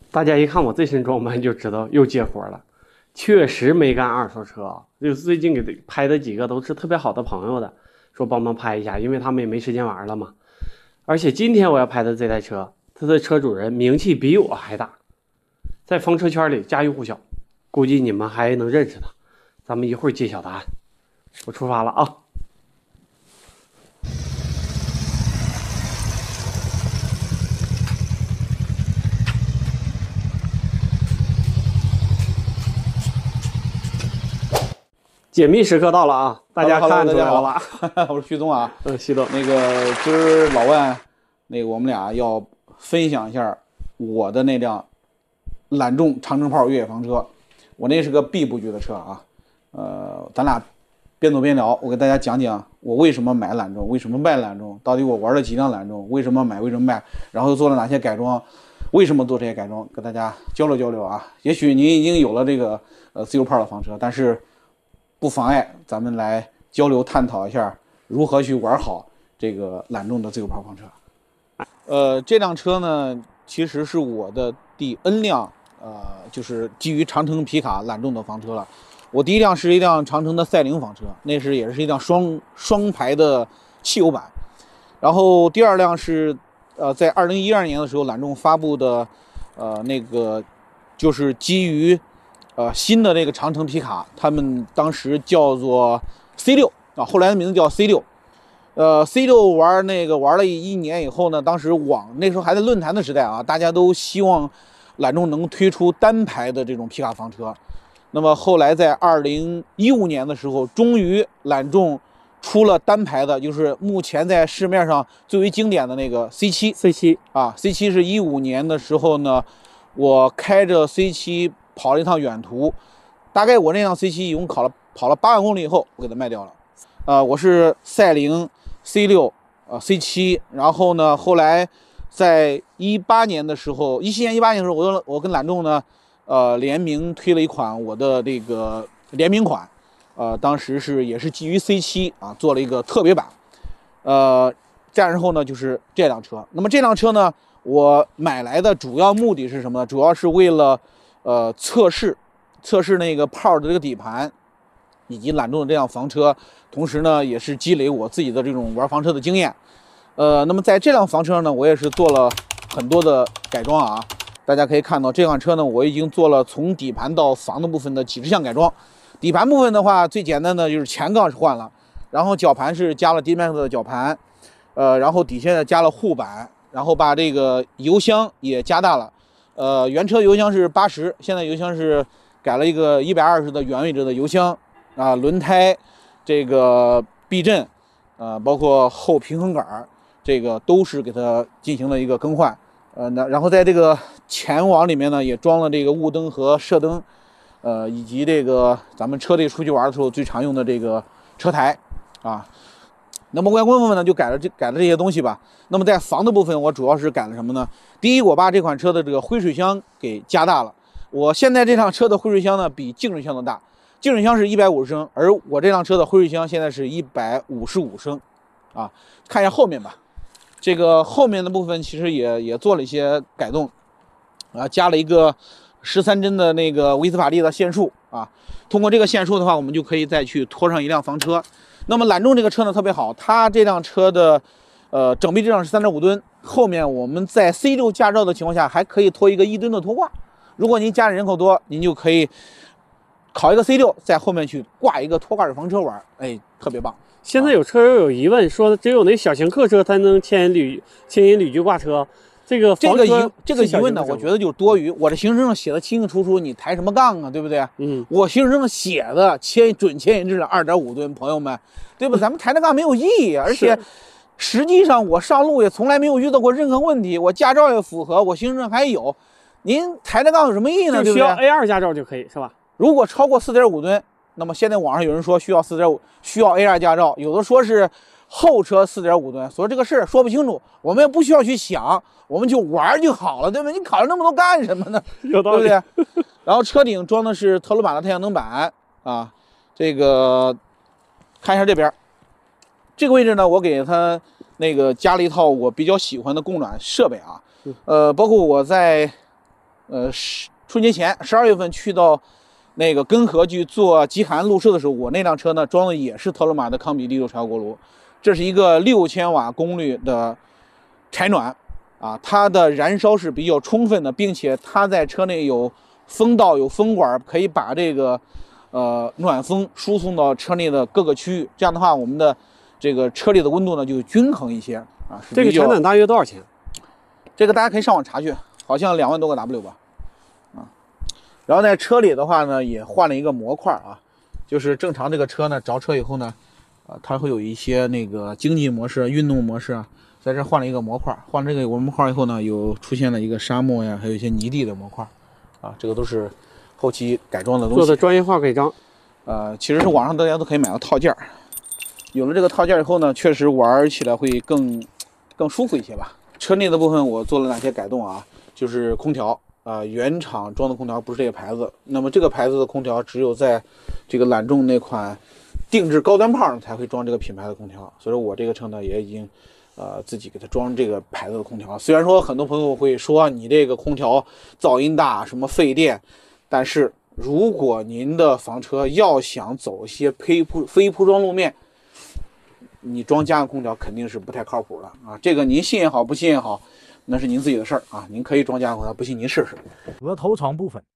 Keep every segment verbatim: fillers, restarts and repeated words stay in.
大家一看我这身装扮就知道又接活了，确实没干二手车，就最近给拍的几个都是特别好的朋友的，说帮忙拍一下，因为他们也没时间玩了嘛。而且今天我要拍的这台车，它的车主人名气比我还大，在房车圈里家喻户晓，估计你们还能认识他。咱们一会儿揭晓答案，我出发了啊！解密时刻到了啊！大家看出来了吧？ 我是徐东啊， 嗯，徐东， 那个今儿老万，那个我们俩要分享一下我的那辆揽众长城炮越野房车，我那是个 B 布局的车啊。呃，咱俩边走边聊，我给大家讲讲我为什么买揽众，为什么卖揽众，到底我玩了几辆揽众，为什么买，为什么卖，然后做了哪些改装，为什么做这些改装，跟大家交流交流啊。也许您已经有了这个呃自由炮的房车，但是不妨碍咱们来交流探讨一下如何去玩好这个揽众的自由炮房车。呃，这辆车呢，其实是我的第 N 辆，呃，就是基于长城皮卡揽众的房车了。我第一辆是一辆长城的赛凌房车，那是也是一辆双双排的汽油版。然后第二辆是呃，在二零一二年的时候，揽众发布的，呃，那个就是基于呃，新的这个长城皮卡，他们当时叫做 C 六啊，后来的名字叫 C 六。呃 ，C 六玩那个玩了一年以后呢，当时网那时候还在论坛的时代啊，大家都希望揽众能推出单排的这种皮卡房车。那么后来在二零一五年的时候，终于揽众出了单排的，就是目前在市面上最为经典的那个 C 七 C 七啊 ，C 七是一五年的时候呢，我开着 C 七。跑了一趟远途，大概我那辆 C 七一共跑了跑了八万公里以后，我给它卖掉了。呃，我是赛凌 C 六，呃 C 七，然后呢，后来在一八年的时候，一七年一八年的时候，我我跟揽众呢，呃，联名推了一款我的这个联名款，呃，当时是也是基于 C 七啊做了一个特别版，呃，再然后呢就是这辆车。那么这辆车呢，我买来的主要目的是什么呢？主要是为了呃，测试测试那个炮的这个底盘，以及揽众的这辆房车，同时呢，也是积累我自己的这种玩房车的经验。呃，那么在这辆房车上呢，我也是做了很多的改装啊。大家可以看到，这辆车呢，我已经做了从底盘到房的部分的几十项改装。底盘部分的话，最简单的就是前杠是换了，然后绞盘是加了 D Max 的绞盘，呃，然后底下加了护板，然后把这个油箱也加大了。呃，原车油箱是八十，现在油箱是改了一个一百二十的原位置的油箱啊，轮胎、这个避震，呃，包括后平衡杆，这个都是给它进行了一个更换。呃，那然后在这个前网里面呢，也装了这个雾灯和射灯，呃，以及这个咱们车队出去玩的时候最常用的这个车台啊。那么外观部分呢，就改了这改了这些东西吧。那么在房的部分，我主要是改了什么呢？第一，我把这款车的这个灰水箱给加大了。我现在这辆车的灰水箱呢，比净水箱都大。净水箱是一百五十升，而我这辆车的灰水箱现在是一百五十五升。啊，看一下后面吧。这个后面的部分其实也也做了一些改动，啊，加了一个十三针的那个威斯法利的线束啊。通过这个线束的话，我们就可以再去拖上一辆房车。那么揽众这个车呢特别好，它这辆车的呃整备质量是 三点五吨，后面我们在 C 六 驾照的情况下还可以拖一个一吨的拖挂。如果您家里人口多，您就可以考一个 C 六， 在后面去挂一个拖挂式房车玩，哎，特别棒。 现在有车友有疑问，说只有那小型客车才能牵引铝牵引铝具挂车，这个这个疑这个疑问呢，我觉得就多余。我这行驶证上写的清清楚楚，你抬什么杠啊，对不对？嗯，我行驶证上写的牵准牵引质量 二点五吨，朋友们，对吧？咱们抬着杠没有意义，而且实际上我上路也从来没有遇到过任何问题，我驾照也符合，我行驶证还有，您抬着杠有什么意义呢？对不对？ 需要 A 二 驾照就可以是吧？ 如果超过 四点五吨，那么现在网上有人说需要 四点五 需要 A 二 驾照，有的说是后车 四点五吨，所以这个事儿说不清楚，我们也不需要去想，我们就玩就好了，对吧？你考虑那么多干什么呢？ 有道理， 对不对？然后车顶装的是特鲁版的太阳能板啊，这个看一下这边，这个位置呢，我给它那个加了一套我比较喜欢的供暖设备啊，呃，包括我在呃，春节前十二月份去到那个根河去做极寒路试的时候，我那辆车呢装的也是特鲁玛的康比低流柴油锅炉，这是一个六千瓦功率的柴暖啊，它的燃烧是比较充分的，并且它在车内有风道有风管，可以把这个呃暖风输送到车内的各个区域，这样的话我们的这个车里的温度呢就均衡一些啊。 这个柴暖大约多少钱？ 这个大家可以上网查去，好像两万多个 W 吧。然后在车里的话呢，也换了一个模块啊，就是正常这个车呢着车以后呢，呃，它会有一些那个经济模式、运动模式啊，在这换了一个模块，换这个模块以后呢，有出现了一个沙漠呀，还有一些泥地的模块，啊，这个都是后期改装的东西， 做的专业化改装。 呃，其实是网上大家都可以买到套件，有了这个套件以后呢，确实玩起来会更更舒服一些吧。车内的部分我做了哪些改动啊？就是空调。啊、呃，原厂装的空调不是这个牌子，那么这个牌子的空调只有在这个揽众那款定制高端炮才会装这个品牌的空调，所以说我这个车呢也已经呃自己给它装这个牌子的空调。虽然说很多朋友会说你这个空调噪音大，什么费电，但是如果您的房车要想走一些非铺非铺装路面，你装家用空调肯定是不太靠谱的啊。这个您信也好，不信也好，那是您自己的事儿啊，您可以装家用空调，不信您试试。 额头床部分，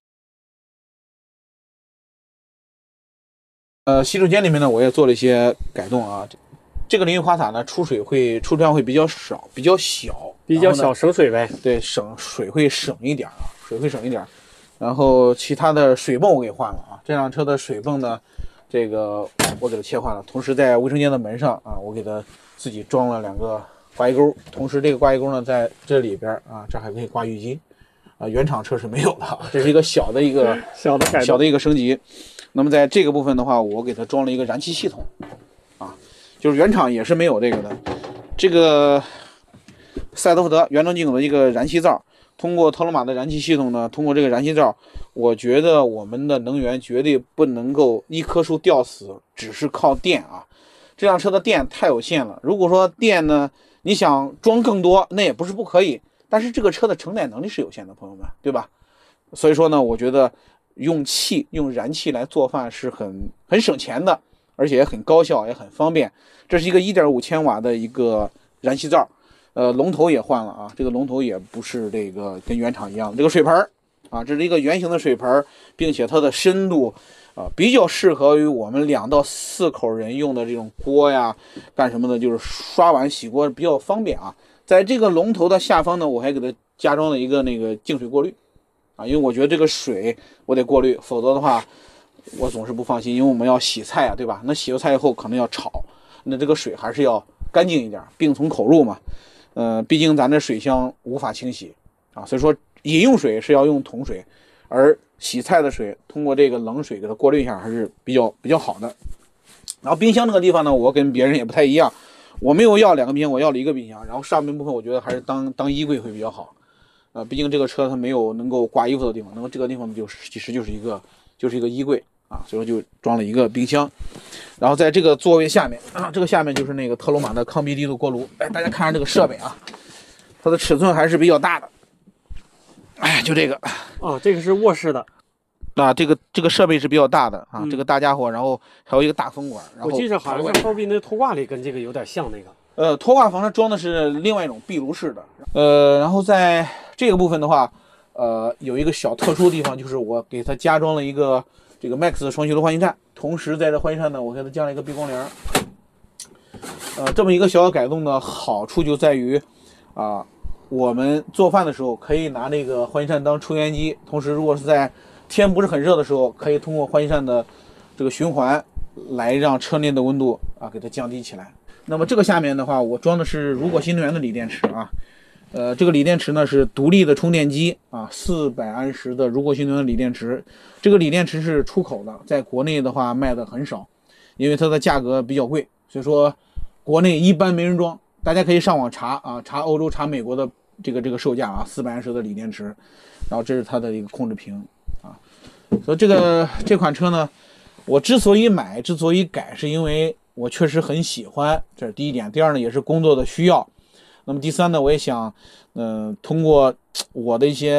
呃，洗手间里面呢，我也做了一些改动啊。这个淋浴花洒呢，出水会出量会比较少，比较小， 比较小，省水呗。 对，省水会省一点啊，水会省一点。然后其他的水泵我给换了啊，这辆车的水泵呢，这个我给它切换了。同时在卫生间的门上啊，我给它自己装了两个挂衣钩，同时这个挂衣钩呢，在这里边啊，这还可以挂浴巾啊，原厂车是没有的，这是一个小的一个小的改小的一个升级。那么在这个部分的话，我给它装了一个燃气系统啊，就是原厂也是没有这个的。这个赛德福德原装进口的一个燃气灶，通过特鲁玛的燃气系统呢，通过这个燃气灶，我觉得我们的能源绝对不能够一棵树吊死，只是靠电啊。这辆车的电太有限了，如果说电呢，你想装更多，那也不是不可以，但是这个车的承载能力是有限的，朋友们，对吧？所以说呢，我觉得用气用燃气来做饭是很很省钱的，而且也很高效，也很方便。这是一个 一点五千瓦的一个燃气灶，呃，龙头也换了啊，这个龙头也不是这个跟原厂一样。这个水盆啊，这是一个圆形的水盆，并且它的深度啊比较适合于我们两到四口人用的这种锅呀，干什么的，就是刷碗洗锅比较方便啊。在这个龙头的下方呢，我还给它加装了一个那个净水过滤啊，因为我觉得这个水我得过滤，否则的话我总是不放心，因为我们要洗菜啊，对吧？那洗完菜以后可能要炒，那这个水还是要干净一点，病从口入嘛。呃，毕竟咱这水箱无法清洗啊，所以说饮用水是要用桶水，而洗菜的水通过这个冷水给它过滤一下还是比较比较好的。然后冰箱这个地方呢，我跟别人也不太一样，我没有要两个冰箱，我要了一个冰箱，然后上面部分我觉得还是当当衣柜会比较好。呃，毕竟这个车它没有能够挂衣服的地方，那么这个地方就是其实就是一个就是一个衣柜啊，所以说就装了一个冰箱。然后在这个座位下面啊，这个下面就是那个特鲁玛的康比低度锅炉。哎，大家看看这个设备啊，它的尺寸还是比较大的。哎，就这个哦，这个是卧室的啊，这个这个设备是比较大的啊， 嗯、 这个大家伙，然后还有一个大风管。然后我记着好像是后边那拖挂里跟这个有点像那个。 呃，拖挂房它装的是另外一种壁炉式的。呃，然后在这个部分的话，呃，有一个小特殊的地方，就是我给它加装了一个这个 Max 的双吸流换气扇，同时在这换气扇呢，我给它加了一个避光帘。呃，这么一个小小改动的好处就在于，啊、呃，我们做饭的时候可以拿那个换气扇当抽烟机，同时如果是在天不是很热的时候，可以通过换气扇的这个循环来让车内的温度啊给它降低起来。那么这个下面的话，我装的是如果新能源的锂电池啊，呃，这个锂电池呢是独立的充电机啊，四百安时的如果新能源锂电池。这个锂电池是出口的，在国内的话卖的很少，因为它的价格比较贵，所以说国内一般没人装。大家可以上网查啊，查欧洲、查美国的这个这个售价啊，四百安时的锂电池，然后这是它的一个控制屏啊。所以这个这款车呢，我之所以买，之所以改，是因为我确实很喜欢，这是第一点。第二呢，也是工作的需要。那么第三呢，我也想，嗯、呃，通过我的一些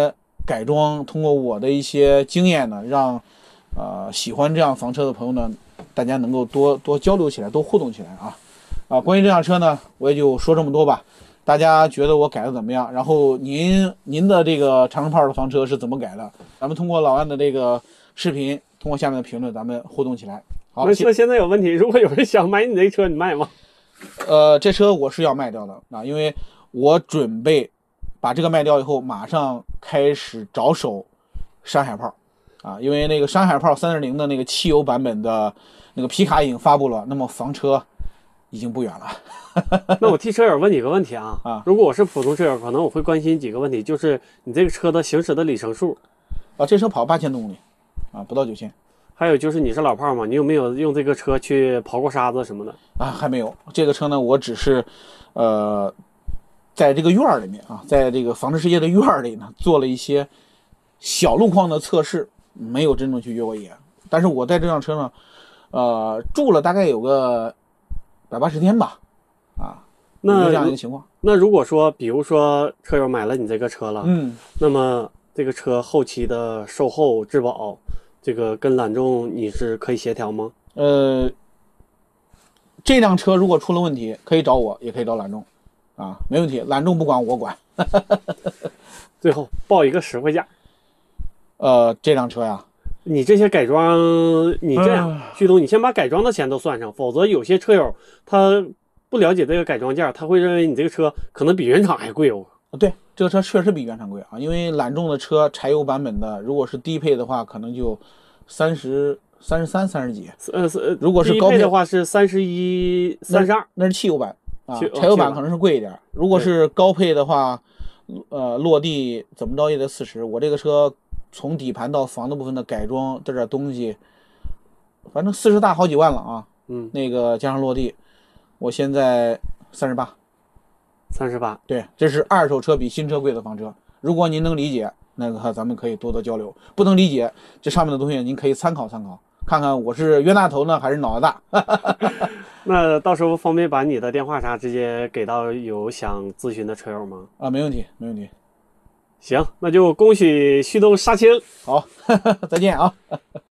改装，通过我的一些经验呢，让呃喜欢这样房车的朋友呢，大家能够多多交流起来，多互动起来啊啊！关于这辆车呢，我也就说这么多吧。大家觉得我改的怎么样？然后您您的这个长城炮的房车是怎么改的？咱们通过老安的这个视频，通过下面的评论，咱们互动起来。好， 那那现在有问题，如果有人想买你这车，你卖吗？ 呃，这车我是要卖掉的啊，因为我准备把这个卖掉以后，马上开始着手山海炮啊，因为那个山海炮 三点零 的那个汽油版本的那个皮卡已经发布了，那么房车已经不远了。 那我替车友问你个问题啊， 啊， 如果我是普通车友，可能我会关心几个问题，就是你这个车的行驶的里程数啊，这车跑八千多公里啊，不到九千。 还有就是你是老炮嘛，你有没有用这个车去刨过沙子什么的啊？还没有，这个车呢，我只是呃，在这个院儿里面啊，在这个房车世界的院儿里呢，做了一些小路况的测试，没有真正去越过野。但是我在这辆车呢，呃，住了大概有个百八十天吧，啊， 那这样一个情况。 那如果说，比如说车友买了你这个车了， 嗯， 那么这个车后期的售后质保，这个跟揽众你是可以协调吗？ 呃，这辆车如果出了问题，可以找我，也可以找揽众，啊，没问题，揽众不管我管。 最后报一个实惠价。 呃，这辆车呀， 你这些改装，你这样， 嗯旭东，你先把改装的钱都算上，否则有些车友他不了解这个改装价，他会认为你这个车可能比原厂还贵哦。 对，这个车确实比原厂贵啊，因为揽众的车柴油版本的，如果是低配的话，可能就三十三十三、三十几。 呃，是如果是高配的话是三十一、三十二， 那是汽油版啊， 汽柴油版可能是贵一点。如果是高配的话，呃，落地怎么着也得四十。我这个车从底盘到房子部分的改装这点东西，反正四十大好几万了啊。 嗯， 那个加上落地，我现在三十八。 三十八， 对，这是二手车比新车贵的房车。如果您能理解，那个咱们可以多多交流；不能理解，这上面的东西您可以参考参考，看看我是冤大头呢，还是脑袋大。 那到时候方便把你的电话啥直接给到有想咨询的车友吗？ 啊，没问题，没问题。 行，那就恭喜旭东杀青， 好，再见啊。